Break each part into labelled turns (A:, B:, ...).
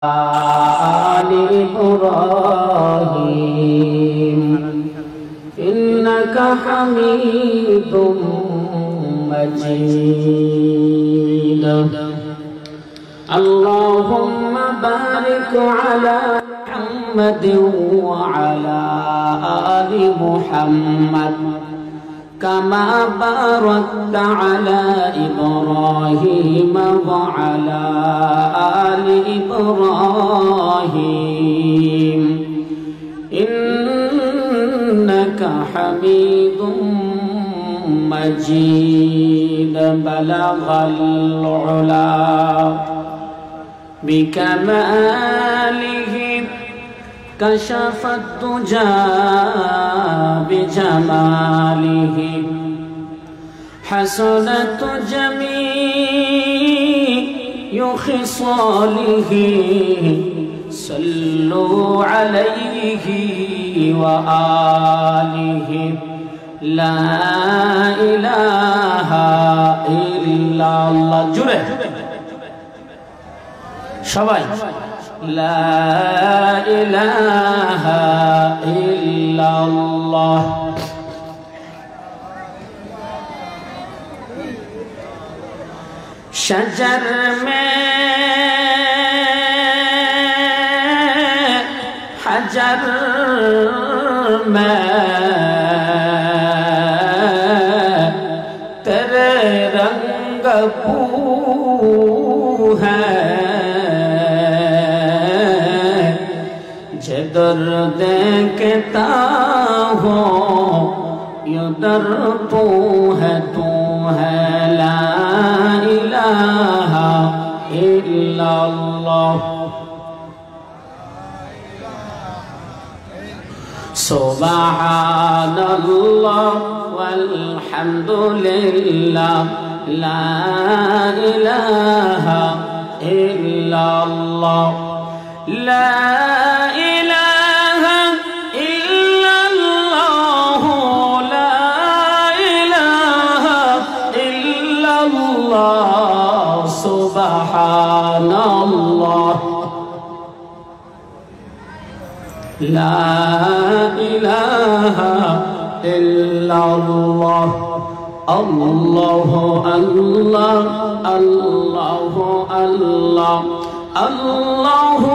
A: آل إبراهيم إنك حميد مجيد اللهم بارك على محمد وعلى آل محمد كما باركت على إبراهيم وعلى آل إبراهيم إنك حميد مجيد بلغ العلا بكماله كشف الدجى بجماله حسنت جميع خصاله صلوا عليه وآله لا إله إلا الله جرى সবাই لا إله إلا الله शजर में हजर में तेरे रंग पू है दर्द कहता हो ये दर्द तू है ला इलाहा इल्लल्लाह सुब्हानल्लाह वल्हम्दुलिल्लाह ला इलाहा इल्लल्लाह ला सुब्हानल्लाह ला इलाहा इल्लल्लाह अल्लाहु अल्लाह अल्लाहु अल्लाह अल्लाहु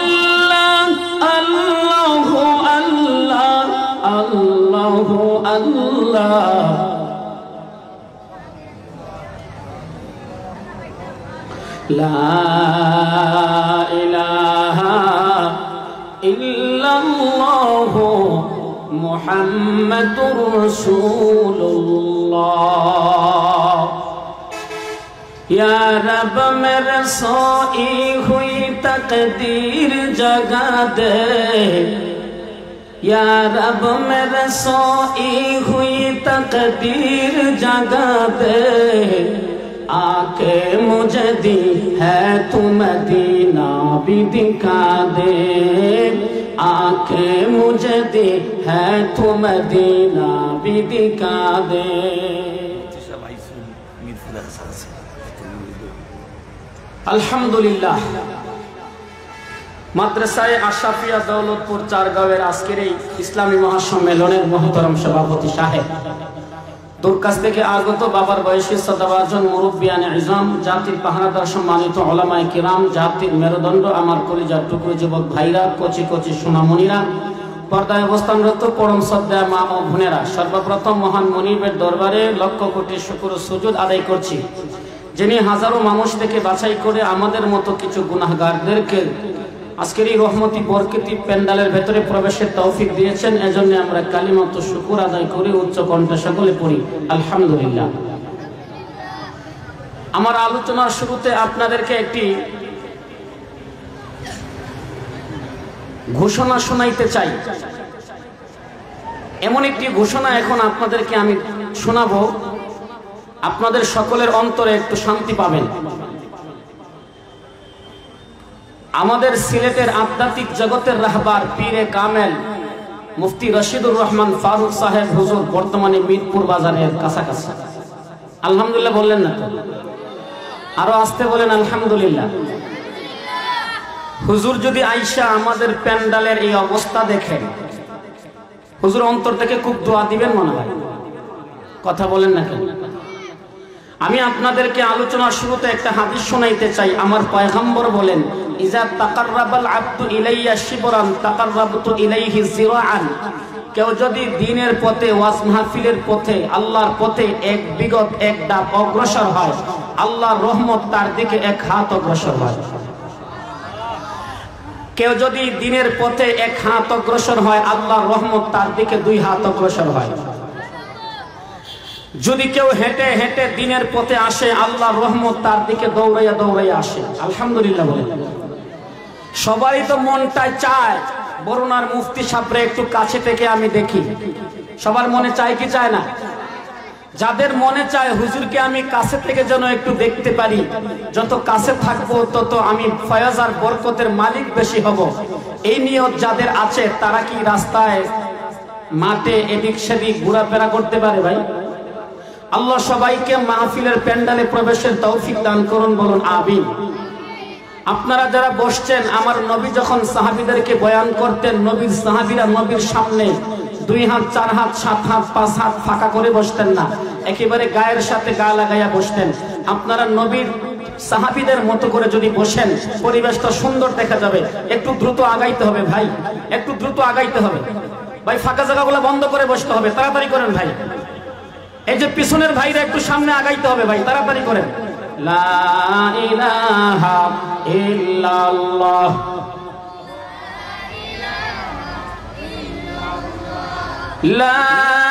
A: अल्लाहु अल्लाह अल्लाहु अल्लाह ला इलाहा इल्लल्लाह मुहम्मदुर रसूलुल्लाह या रब मेरे सोई हुई तकदीर जगा दे या रब मेरे सोई हुई तकदीर जगा दे आके मुझे दी है तू मदीना भी दिखा दे आके मुझे दी है तू मदीना भी दिखा दे अल्हम्दुलिल्लाह মাদ্রাসায়ে আশরাফিয়া দৌলতপুর চারগাঁওয়ের আজকের এই ইসলামী মহাসম্মেলনের মহতরম সভাপতি সাহেব दूर काछ থেকে আগত বাবার বয়সী সদাবাজন মুরব্বিয়ানে ইজম জাতির পাহারাদার সম্মানিত উলামায়ে কিরাম জাতির মেরুদণ্ড আমার কলিজার টুকরো যুবক ভাইরা কোচি কোচি সোনামণিরা পর্দায় অবস্থানরত পরম শ্রদ্ধেয় মা ও বোনেরা সর্বপ্রথম মহান মনিবের দরবারে লক্ষ কোটি শুকর ও সুজুদ আদায় করছি যিনি হাজারো মানুষ থেকে বাছাই করে আমাদের মতো কিছু গুনাহগারদেরকে আজকের এই রহমতি বরকতি প্যান্ডেলের ভিতরে প্রবেশের তৌফিক দিয়েছেন এজন্য আমরা কালিমাত শুকর আদায় করি উচ্চ কণ্ঠে সকলে পড়ি আলহামদুলিল্লাহ আমার আলোচনার শুরুতে আপনাদেরকে একটি ঘোষণা শোনাইতে চাই এমন একটি ঘোষণা এখন আপনাদেরকে আমি শোনাবো আপনাদের সকলের অন্তরে একটু শান্তি পাবেন আমাদের সিলেটের আধ্যাত্মিক জগতের রাহবার পীরে কামেল মুফতি রশিদুর রহমান ফারুক সাহেব হুজুর বর্তমানে মিরপুর বাজারের কাছাকাছি আলহামদুলিল্লাহ বললেন না তো আরো আস্তে বলেন আলহামদুলিল্লাহ হুজুর যদি আইসা আমাদের প্যান্ডালের এই অবস্থা দেখেন, হুজুর অন্তর থেকে খুব দোয়া দিবেন মনে হয়। কথা বলেন না কেন? আমি আপনাদেরকে আলোচনার শুরুতে একটা হাদিস শোনাইতে চাই। আমার পয়গম্বর বলেন, ইজা তাকাররাবাল আবদু ইলাইয়া শিবরান তাকাররাবতু ইলাইহি জিরাআন। কেউ যদি দ্বীনের পথে, ওয়াজ মাহফিলের পথে, আল্লাহর পথে এক বিগত এক ধাপ অগ্রসর হয়, আল্লাহর রহমত তার দিকে এক হাত অগ্রসর হয়। কেউ যদি দ্বীনের পথে এক হাত অগ্রসর হয়, আল্লাহর রহমত তার দিকে 2 হাত অগ্রসর হয়। যদি কেউ হেঁটে হেঁটে দ্বীনের পথে আসে, আল্লাহর রহমত তার দিকে দৌড়াইয়া দৌড়াইয়া আসে। আলহামদুলিল্লাহ বলেন। সবাই তো মনটাই চায় বরুণার মুফতি সাহেবরে একটু কাছে থেকে আমি দেখি। সবার মনে চায় কি চায় না? যাদের মনে চায় হুজুরকে আমি কাছে থেকে যেন একটু দেখতে পারি, যত কাছে থাকবো তত আমি ফয়েজ আর বরকতের মালিক বেশি হব, এই নিয়ত যাদের আছে তারা কি রাস্তায় মাঠে এদিক সেদিক ঘোরাফেরা করতে পারে? ভাই, আল্লাহ সবাইকে মাহফিলের প্যান্ডালে প্রবেশের তৌফিক দান করুন, বলুন আমিন। আপনারা যারা বসছেন, আমার নবী যখন সাহাবীদেরকে বয়ান করতেন, নবীর সাহাবীরা নবীর সামনে 2 হাত 4 হাত 7 হাত 5 হাত ফাঁকা করে বসতেন না, একেবারে গায়ের সাথে গা লাগাইয়া বসতেন। আপনারা নবীর সাহাবীদের মতো করে যদি বসেন, পরিবেশটা সুন্দর দেখা যাবে। একটু দ্রুত আগাইতে হবে ভাই, একটু দ্রুত আগাইতে হবে ভাই। ফাঁকা জায়গাগুলো বন্ধ করে বসতে হবে, তাড়াতাড়ি করেন ভাই। এই যে পিছনের ভাইরা একটু সামনে আগাইতে হবে ভাই, তাড়াতাড়ি করেন। লা ইলাহা ইল্লাল্লাহ, লা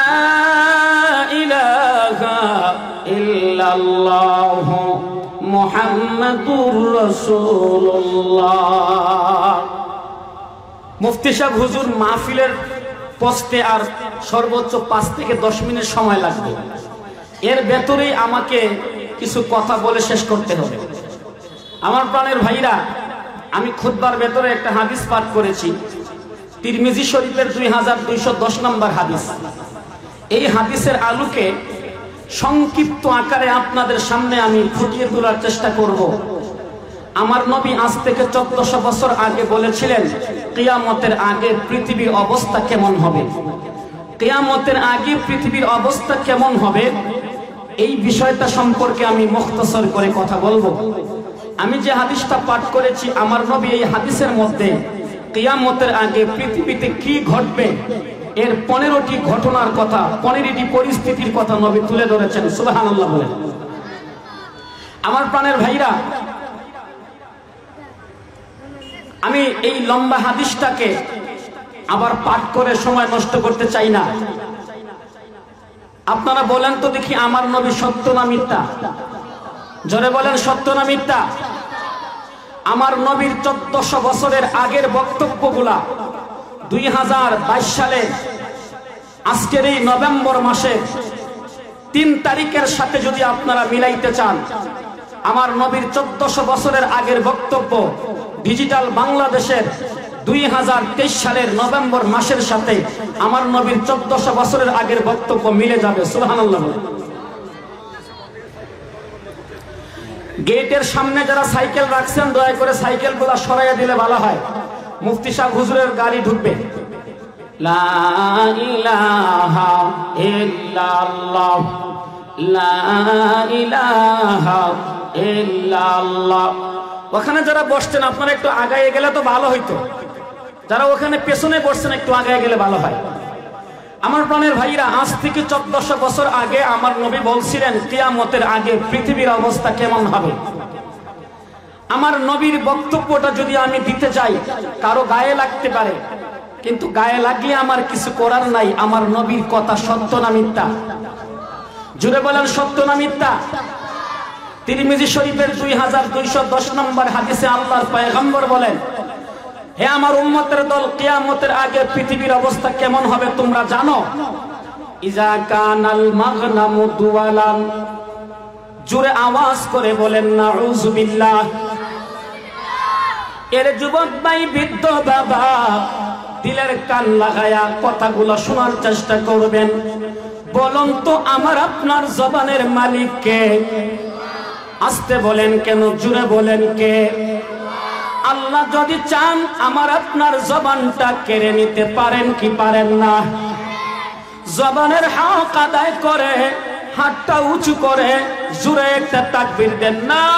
A: ইলাহা ইল্লাল্লাহ মুহাম্মাদুর রাসূলুল্লাহ। মুফতি সাহেব হুজুর মাহফিলের পৌঁছতে আর সর্বোচ্চ 5 থেকে 10 মিনিট সময় লাগবে। এর ভেতরেই আমাকে কিছু কথা বলে শেষ করতে হবে। আমার প্রাণের ভাইরা, আমি খুতবার ভেতরে একটা হাদিস পাঠ করেছি, তিরমিজি শরীফের 2210 নম্বর হাদিস। এই হাদিসের আলোকে সংক্ষিপ্ত আকারে আপনাদের সামনে আমি ফুটিয়ে তোলার চেষ্টা করব। আমার নবী আজ থেকে 1400 বছর আগে বলেছিলেন, কিয়ামতের আগে পৃথিবীর অবস্থা কেমন হবে। কিয়ামতের আগে পৃথিবীর অবস্থা কেমন হবে, এই বিষয়টা সম্পর্কে আমি মুখতসর করে কথা বলবো। আমি যে হাদিসটা পাঠ করেছি, আমার নবী এই হাদিসের মধ্যে কিয়ামতের আগে পৃথিবীতে কি ঘটবে এর 15টি ঘটনার কথা, 15টি পরিস্থিতির কথা নবী তুলে ধরেছেন। সুবহানাল্লাহ বলেন। আমার প্রাণের ভাইরা, আমি এই লম্বা হাদিসটাকে আবার পাঠ করে সময় নষ্ট করতে চাই না। আপনারা বলেন তো দেখি, আমার নবী সত্য না মিথ্যা? জোরে বলেন, সত্য না মিথ্যা? আমার নবীর 1400 বছরের আগের বক্তব্যগুলা 2022 সালে আজকের এই নভেম্বর মাসে 3 তারিখের সাথে যদি আপনারা মিলাইতে চান, আমার নবীর 1400 বছরের আগের বক্তব্য ডিজিটাল বাংলাদেশের 2023 সালের নভেম্বর মাসের সাথে আমার নবীর 1400 বছরের আগের বক্তব্য মিলে যাবে। সুবহানাল্লাহ। গেটের সামনে যারা সাইকেল রাখছেন, দয়া করে সাইকেলগুলো সরাইয়া দিলে ভালো হয়। মুফতি সাহেব হুজুরের গাড়ি ঢুকবে। লা ইলাহা ইল্লাল্লাহ, লা ইলাহা ইল্লাল্লাহ। ওখানে যারা বসছেন আপনারা একটু আগায় গেলে তো ভালো হইতো। যারা ওখানে পেছনে বসছেন একটু আগায় গেলে ভালো হয়। আমার প্রাণের ভাইরা, আজ থেকে 1400 বছর আগে আমার নবী বলছিলেন কিয়ামতের আগে পৃথিবীর অবস্থা কেমন হবে। আমার নবীর বক্তব্যটা যদি আমি দিতে যাই, কারো গায়ে লাগতে পারে, কিন্তু গায়ে লাগলে আমার কিছু করার নাই। আমার নবীর কথা সত্য না মিথ্যা? জুড়ে বলেন, সত্য না মিথ্যা? তিরমিজি শরীফের 2210 নম্বর হাদিসে আল্লাহর পয়গম্বর বলেন, হে আমার উম্মতের দল, কিয়ামতের আগে পৃথিবীর অবস্থা কেমন হবে তোমরা জানো? ইজা কানাল মাগনামু দুওয়ালান। জোরে আওয়াজ করে বলেন নাউযুবিল্লাহ। এর যুবক ভাই, বৃদ্ধ বাবা, দিলের কান লাগায়া কথাগুলো শোনার চেষ্টা করবেন। বলুন তো, আমার আপনার জবানের মালিক কে? আস্তে বলেন কেন, জোরে বলেন কে? আল্লাহ যদি চান আমার আপনার জবানটা কেড়ে নিতে পারেন কি পারেন না? জবানের হক আদায় করে হাতটা উঁচু করে জোরে একটা তাকবীর দেন,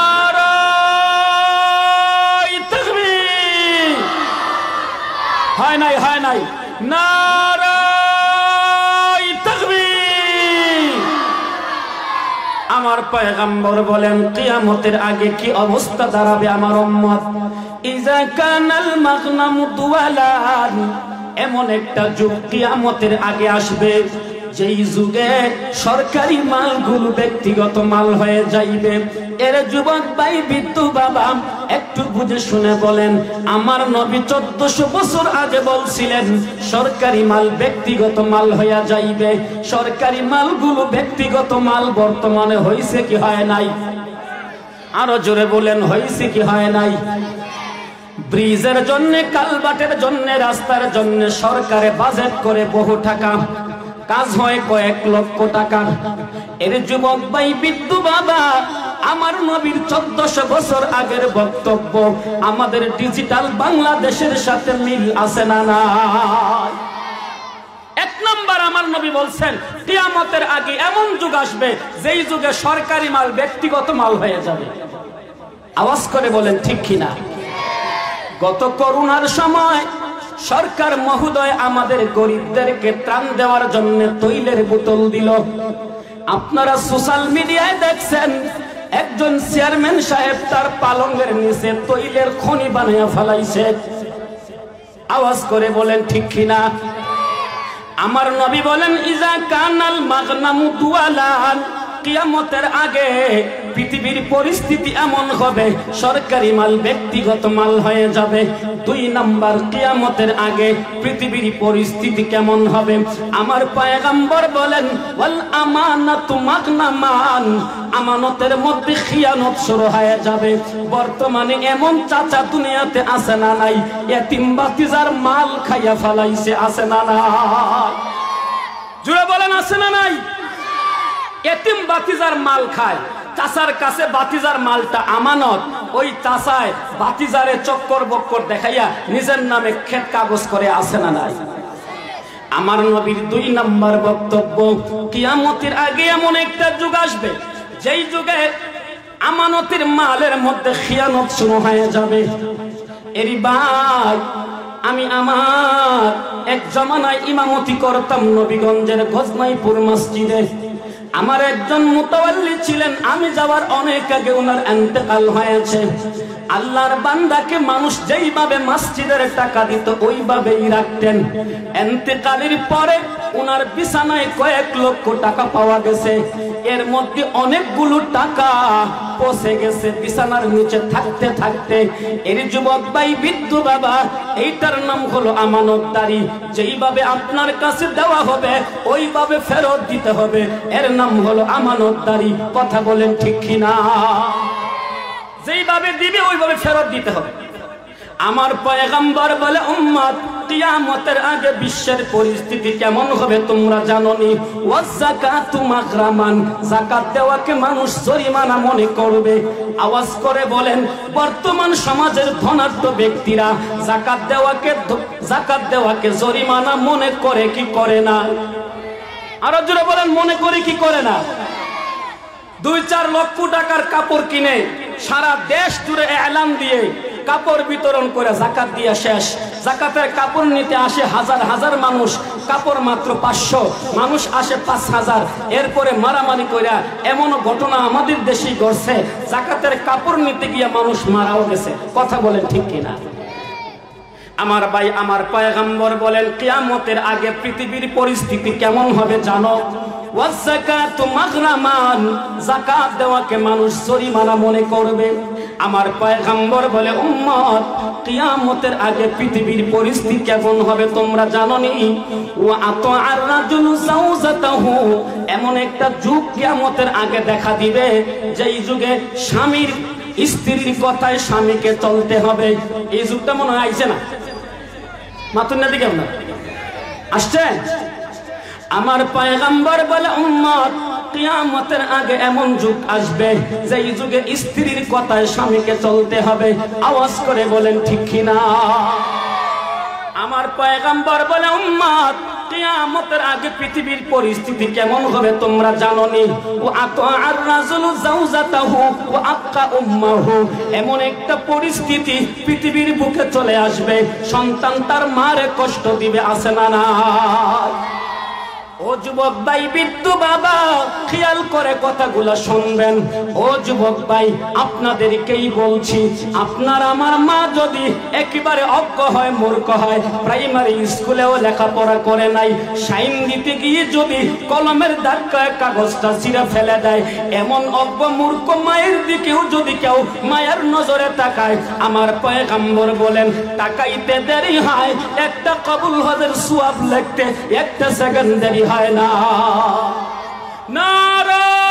A: নারায়ে তাকবীর। হয় নাই, হয় নাই, নারায়ে তাকবীর। আমার পয়গম্বর বলেন কিয়ামতের আগে কি অবস্থা দাঁড়াবে আমার উম্মত? ইজা কানাল মাগনামু দুওয়ালান, এমন একটা যুগ কিয়ামতের আগে আসবে যেই যুগে সরকারি মালগুলো ব্যক্তিগত মাল হয়ে যাইবে। এর যুবক ভাই বিদ্যু বাবা একটু বুঝে শুনে বলেন, আমার নবী 1400 বছর আগে বলছিলেন সরকারি মাল ব্যক্তিগত মাল হইয়া যাইবে। সরকারি মালগুলো ব্যক্তিগত মাল বর্তমানে হইছে কি হয় নাই? আরো জোরে বলেন, হইছে কি হয় নাই? ব্রিজের জন্য, কালভার্টের জন্য, রাস্তার জন্য সরকারে বাজেট করে বহু টাকা, কাজ হয় কয়েক লক্ষ টাকা। এর যুবক ভাই বিদ্যু বাবা আমার নবীর 1400 বছর আগের বক্তব্য আমাদের ডিজিটাল বাংলাদেশের সাথে মিল আছে না নাই? এক নম্বর আমার নবী বলছেন কিয়ামতের আগে এমন যুগ আসবে যেই যুগে সরকারি মাল ব্যক্তিগত মাল হয়ে যাবে। আওয়াজ করে বলেন ঠিক কিনা? গত করোনার সময় সরকার মহোদয় আমাদের গরিবদেরকে ত্রাণ দেওয়ার জন্য তৈলের বোতল দিল। আপনারা সোশ্যাল মিডিয়ায় দেখছেন একজন চেয়ারম্যান সাহেব তার পালঙ্গের নিচে তৈলের খনি বানিয়ে ফেলাইছে। আওয়াজ করে বলেন ঠিক কিনা? আমার নবী বলেন ইজা কানাল মাগনামু দুওয়ালান, কিয়ামতের আগে পৃথিবীর পরিস্থিতি এমন হবে সরকারি মাল ব্যক্তিগত মাল হয়ে যাবে। 2 নাম্বার, কিয়ামতের আগে পৃথিবীর পরিস্থিতি কেমন হবে? আমার পয়গম্বর বলেন ওয়াল আমানাতু মাগনামান, আমানতের মধ্যে খিয়ানত শুরু হয়ে যাবে। বর্তমানে এমন চাচা দুনিয়াতে আছে না নাই? এতিম বাতিজার মাল খাইয়া ফেলাইছে, আছে না নাই? জুড়ে বলেন আছে না নাই? এতিম বাতিজার মাল খায়, চাচার কাছে বাতিজার মালটা আমানত, ওই চাচায় বাতিজারে চক্কর বক্কর দেখাইয়া নিজের নামে ক্ষেত কাগজ করে, আছে না নাই? আমার নবীর 2 নাম্বার বক্তব্য, কিয়ামতের আগে এমন একটা যুগ আসবে যেই যুগে আমানতের মালের মধ্যে খিয়ানত শুরু হয়ে যাবে। এরি ভাই, আমি আমার এক জামানায় ইমামতি করতাম নবীগঞ্জের গজনাইপুর মসজিদে। আমার একজন মুতাওয়াল্লি ছিলেন, আমি যাওয়ার অনেক আগে ওনার ইন্তেকাল হয়েছে। আল্লাহর বান্দাকে মানুষ যেইভাবে মসজিদের টাকা দিত ওইভাবেই রাখতেন। ইন্তেকালের পরে ওনার বিছানায় কয়েক লক্ষ টাকা পাওয়া গেছে, এর মধ্যে অনেকগুলো টাকা পচে গেছে বিছানার নিচে থাকতে থাকতে। এর যুবক ভাই বিদ্যু বাবা, এইটার নাম হলো আমানতদারি। যেইভাবে আপনার কাছে দেওয়া হবে ওইভাবে ফেরত দিতে হবে, এর নাম হলো আমানতদারি। কথা বলেন ঠিক কিনা? যেইভাবে দিবে ওইভাবে ফেরত দিতে হবে। আমার পয়গম্বর বলে উম্মত কিয়ামতের আগে বিশ্বের পরিস্থিতি কেমন হবে তোমরা জানোনি? ওয়াযাকাতু মাগরামান, যাকাত দেওয়াকে মানুষ জরিমানা মনে করবে। আওয়াজ করে বলেন বর্তমান সমাজের ধনাঢ্য ব্যক্তিরা যাকাত দেওয়াকে জরিমানা মনে করে কি করে না? আরো জোরে বলেন, মনে করে কি করে না? 2-4 লক্ষ টাকার কাপড় কিনে সারা দেশ জুড়ে এলান দিয়ে কাপড় বিতরণ করে যাকাত দিয়ে শেষ। যাকাতের কাপড় নিতে আসে হাজার হাজার মানুষ, কাপড় মাত্র 500, মানুষ আসে 5000। এরপরে মারামারি কইরা এমনও ঘটনা আমাদের দেশেই ঘটছে, যাকাতের কাপড় নিতে গিয়ে মানুষ মারাও গেছে। কথা বলেন ঠিক কিনা? আমার ভাই, আমার পয়গম্বর বলেন কিয়ামতের আগে পৃথিবীর পরিস্থিতি কেমন হবে জানো? ওয়াযাকাতু মাগরামান, যাকাত দেওয়াকে মানুষ জরিমানা মনে করবে। আমার পয়গম্বর বলে উম্মত কিয়ামতের আগে পৃথিবীর পরিস্থিতি কেমন হবে তোমরা জানোনি? ওয়া আতাআর রাজুলু যাওজাতাহু, এমন একটা যুগ কিয়ামতের আগে দেখা দিবে যেই যুগে স্বামীর স্ত্রীর কথায় স্বামীকে চলতে হবে। এই যুগটা মনে হয় আইছে না? মাতুন না দিকে না আসছেন? আমার পয়গম্বর বলে উম্মত কিয়ামতের আগে এমন যুগ আসবে যেই যুগে স্ত্রীর কথায় স্বামীকে চলতে হবে। আওয়াজ করে বলেন ঠিক কিনা? আমার পয়গম্বর বলে, উম্মত কিয়ামতের আগে পৃথিবীর পরিস্থিতি কেমন হবে তোমরা জানো নি? ও আতাআর রাজুলু যাওজাতাহু ওয়া আক্কা উম্মাহু, এমন একটা পরিস্থিতি পৃথিবীর বুকে চলে আসবে, সন্তান তার মারে কষ্ট দিবে, আছে না না? ও যুবক ভাই, বৃদ্ধ বাবা, খেয়াল করে কথাগুলো শুনবেন। ও যুবক ভাই, আপনাদেরকেই বলছি, আপনার আমার মা যদি একেবারে অজ্ঞ হয়, মূর্খ হয়, প্রাইমারি স্কুলেও লেখাপড়া করে নাই, সাইন দিতে গিয়ে যদি কলমের ধাক্কায় কাগজটা ছিঁড়ে ফেলে দেয়, এমন অজ্ঞ মূর্খ মায়ের দিকেও যদি কেউ মায়ের নজরে তাকায়, আমার পয়গম্বর বলেন তাকাইতে দেরি হয়, একটা কবুল হজের সওয়াব লিখতে একটা সেকেন্ড দেরি হয় না। নারা